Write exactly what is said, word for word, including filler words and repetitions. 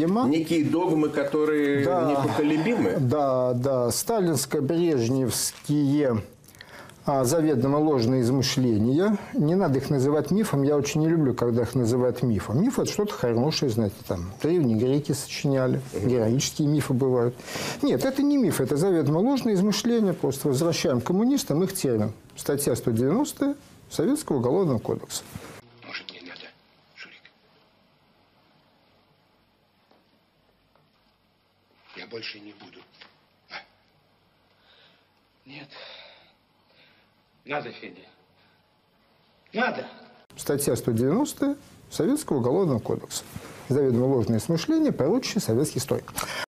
Некие догмы, которые да, непоколебимы? Да, да. Сталинско-брежневские а, заведомо ложные измышления. Не надо их называть мифом. Я очень не люблю, когда их называют мифом. Миф – это что-то хорошее, знаете, там древние греки сочиняли, героические мифы бывают. Нет, это не миф, это заведомо ложные измышления. Просто возвращаем коммунистам их термин. Статья сто девяностая Советского уголовного кодекса. Может, не надо, Шурик? Я больше не буду. А? Нет. Надо, Федя. Надо. Статья сто девяностая Советского уголовного кодекса. Заведомо ложные измышления, порочащие советский строй.